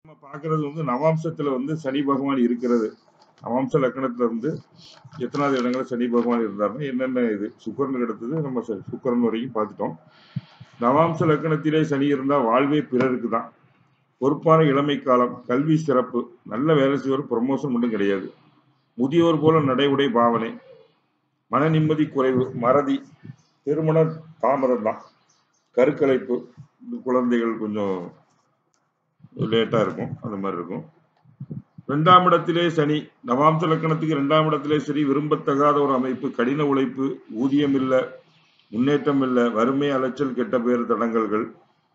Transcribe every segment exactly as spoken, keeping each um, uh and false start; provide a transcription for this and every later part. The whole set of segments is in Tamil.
நம்ம பார்க்கிறது வந்து நவாம்சத்துல வந்து சனி பகவான் இருக்கிறது. நவாம்ச லக்னத்துல வந்து எத்தனாவது இடங்கள்ல சனி பகவான் இருந்தாருன்னா என்னென்ன இது சுக்கிரனுக்கு அடுத்தது நம்ம ச- சுக்கிரன் வரைக்கும் பார்த்துட்டோம். நவாம்ச லக்னத்திலே சனி இருந்தா வாழ்வே பிறருக்கு தான். பொறுப்பான இளமை காலம், கல்வி சிறப்பு, நல்ல வேலை செய்வோர் ப்ரொமோஷன் மட்டும் கிடையாது. முதியோர் போல நடை உடை பாவனை, மன நிம்மதி குறைவு, மறதி, திருமண தாமதம் தான், கருக்கலைப்பு, குழந்தைகள் கொஞ்சம் லேட்டா இருக்கும், அந்த மாதிரி இருக்கும். இரண்டாம் இடத்திலே சனி, நவாம்ச லக்கணத்துக்கு இரண்டாம் இடத்திலே சரி விரும்பத்தகாத ஒரு அமைப்பு. கடின உழைப்பு, ஊதியம் இல்ல, முன்னேற்றம் இல்ல, வறுமை, அலைச்சல், கெட்ட பேர், தடங்கல்கள்.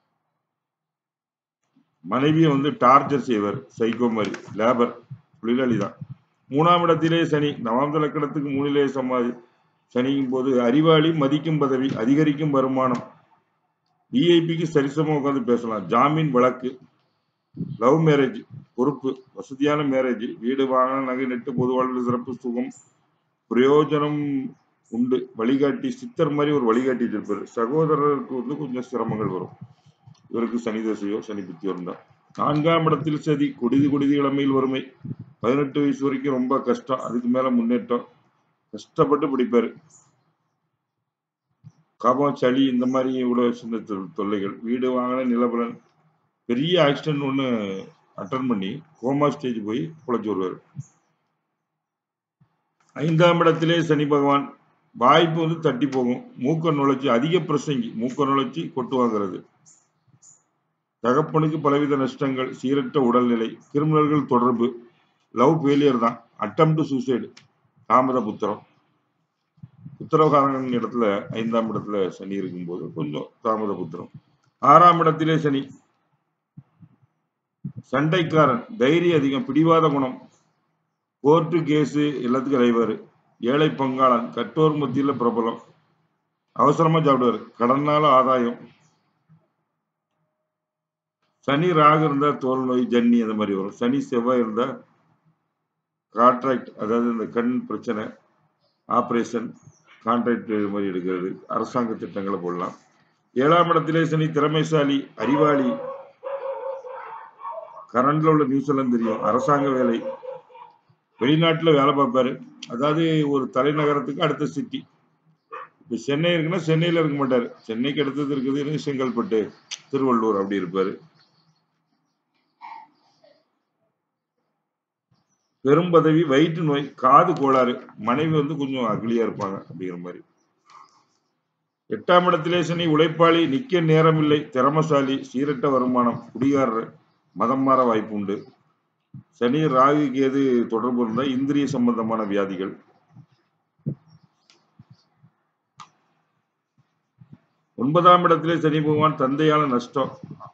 மனைவியை வந்து டார்ச்சர் செய்வர், சைக்கோ மாதிரி, லேபர், தொழிலாளி தான். மூணாம் இடத்திலே சனி, நவாம்ச லக்கணத்துக்கு மூணிலே சமாதி சனியும் போது அறிவாளி, மதிக்கும் பதவி, அதிகரிக்கும் வருமானம், விஐபிக்கு சரிசமா உட்காந்து பேசலாம், ஜாமீன் வழக்கு, லவ் மேரேஜ், பொறுப்பு, வசதியான மேரேஜ், வீடு வாகனம் நகை நட்டு பொது வாழ்வில் சிறப்பு சுகம், பிரயோஜனம் உண்டு, வழிகாட்டி, சித்தர் மாதிரி ஒரு வழிகாட்டிட்டு இருப்பாரு. சகோதரருக்கு வந்து கொஞ்சம் சிரமங்கள் வரும் இவருக்கு சனி தசையோ சனி புத்தியோ இருந்தா. நான்காம் இடத்தில் சதி, கொடிது கொடிது இளமையில் வறுமை, பதினெட்டு வயசு வரைக்கும் ரொம்ப கஷ்டம், அதுக்கு மேல முன்னேற்றம், கஷ்டப்பட்டு படிப்பாரு. கபம், சளி, இந்த மாதிரி இவ்வளவு சின்ன தொ- தொல்லைகள், வீடு வாங்கின நிலபலன், பெரிய ஆக்சிடென்ட் ஒன்று அட்டன் பண்ணி கோமா ஸ்டேஜ் போய் பொழைச்சு வருவார். ஐந்தாம் இடத்திலே சனி பகவான், வாய்ப்பு வந்து தட்டி போகும், மூக்க நுழைச்சி, அதிக பிரசங்கி, மூக்க நுழைச்சி கொட்டு வாங்குறது, தகப்பனுக்கு பலவித நஷ்டங்கள், சீரற்ற உடல்நிலை, கிரிமினல்கள் தொடர்பு, லவ் ஃபெயிலியர் தான், அட்டம்ப்ட் சூசைடு, தாமத புத்திரம். புத்திரகாரன் இடத்துல ஐந்தாம் இடத்துல சனி இருக்கும்போது கொஞ்சம் தாமத புத்திரம். ஆறாம் இடத்திலே சனி, சண்டைக்காரன், தைரியம் அதிகம், பிடிவாத குணம், கோர்ட்டு கேஸு எல்லாத்துக்கும் அலைவாரு, ஏழை பங்காளன், கட்டோர் மத்தியில பிரபலம், அவசரமா சாப்பிடுவாரு, கடனால ஆதாயம். சனி ராகு இருந்தா தோல் நோய், ஜன்னி அந்த மாதிரி வரும். சனி செவ்வாய் இருந்தா கான்ட்ராக்ட், அதாவது இந்த கண் பிரச்சனை, ஆபரேஷன், கான்ட்ராக்ட் மாதிரி எடுக்கிறது, அரசாங்க திட்டங்களை போடலாம். ஏழாம் இடத்திலே சனி திறமைசாலி, அறிவாளி, கரண்ட்ல உள்ள நியூஸ் எல்லாம் தெரியும், அரசாங்க வேலை, வெளிநாட்டுல வேலை பார்ப்பாரு. அதாவது ஒரு தலைநகரத்துக்கு அடுத்த சிட்டி. இப்ப சென்னை இருக்குன்னா சென்னையில இருக்க மாட்டாரு, சென்னைக்கு அடுத்தது இருக்குது செங்கல்பட்டு, திருவள்ளூர் அப்படி இருப்பாரு. பெரும் பதவி, வயிற்று நோய், காது கோளாறு, மனைவி வந்து கொஞ்சம் அகலியா இருப்பாங்க அப்படிங்கிற மாதிரி. எட்டாம் இடத்திலே சனி உழைப்பாளி, நிக்க நேரம் இல்லை, திறமசாலி, சீரற்ற வருமானம், குடிகாரர், மதம் மாற வாய்ப்பு உண்டு. சனி ராகு கேது தொடர்பு இருந்தா இந்திரிய சம்பந்தமான வியாதிகள். ஒன்பதாம் இடத்திலே சனி பகவான், தந்தையால நஷ்டம்,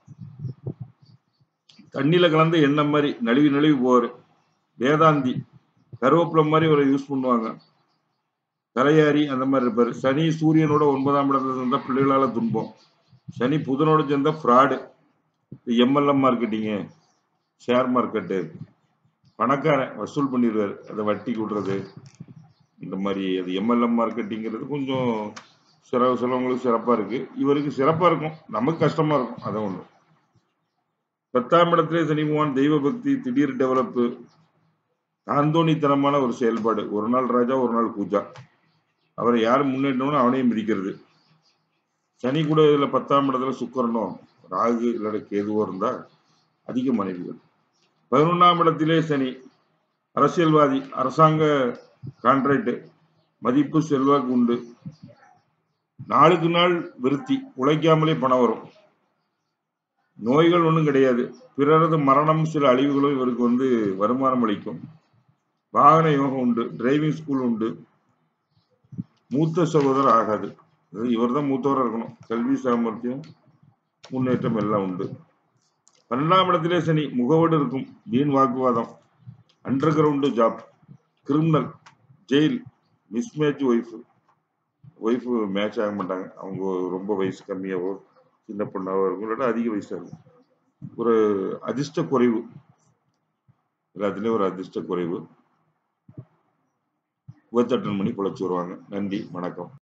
தண்ணியில கலந்த எண்ணெய் மாதிரி நழுவி நழுவி போவாரு, வேதாந்தி, கருவேப்பிலை மாதிரி ஒரு யூஸ் பண்ணுவாங்க, தலையாரி அந்த மாதிரி இருப்பாரு. சனி சூரியனோட ஒன்பதாம் இடத்துல இருந்தா பிள்ளைகளால துன்பம். சனி புதனோட சேர்ந்தா fraud, MLM marketing, share market, பணக்காரன் வசூல் பண்ணிடுவாரு, அதை வட்டி கூடுறது, இந்த மாதிரி. அது எம்எல்எம் மார்க்கெட்டிங்கிறது கொஞ்சம் சில சிலவங்களுக்கு சிறப்பா இருக்கு, இவருக்கு சிறப்பா இருக்கும், நமக்கு கஷ்டமா இருக்கும், அதான் ஒண்ணு. பத்தாம் இடத்திலே சனி பகவான், தெய்வ பக்தி, திடீர் டெவலப்பு, தாந்தோணித்தனமான ஒரு செயல்பாடு, ஒரு நாள் ராஜா ஒரு நாள் பூஜா, அவரை யார் முன்னேற்றணும் அவனையும் மிதிக்கிறது. சனி கூட இதுல பத்தாம் இடத்துல சுக்கிரனோ ராகு இல்லாத கேதுவோ இருந்தா அதிக மனைவிகள். பதினொன்னாம் இடத்திலே சனி, அரசியல்வாதி, அரசாங்க கான்ட்ராக்ட், மதிப்பு செல்வாக்கு உண்டு, நாளுக்கு நாள் விருத்தி, உழைக்காமலே பணம் வரும், நோய்கள் ஒன்றும் கிடையாது, பிறரது மரணம் சில அழிவுகளும் இவருக்கு வந்து வருமானம் அளிக்கும், வாகன யோகம் உண்டு, டிரைவிங் ஸ்கூல் உண்டு, மூத்த சகோதரர் ஆகாது, இவர் தான் மூத்தவராக இருக்கணும், கல்வி சாமர்த்தியம் முன்னேற்றம் எல்லாம் உண்டு. பன்னெண்டாம் இடத்திலே சனி, முகவோடு இருக்கும், வீண் வாக்குவாதம், underground job, criminal, jail, mismatch wife, wife match ஆக மாட்டாங்க, அவங்க ரொம்ப வயசு கம்மியாவோ சின்ன பொண்ணாவோ இருக்கும், இல்லாட்டா அதிக வயசாக இருக்கும். ஒரு அதிர்ஷ்ட குறைவு, எல்லாத்துலேயும் ஒரு அதிர்ஷ்ட குறைவு, இருபத்தெட்டு மணி பொழைச்சு வருவாங்க. நன்றி, வணக்கம்.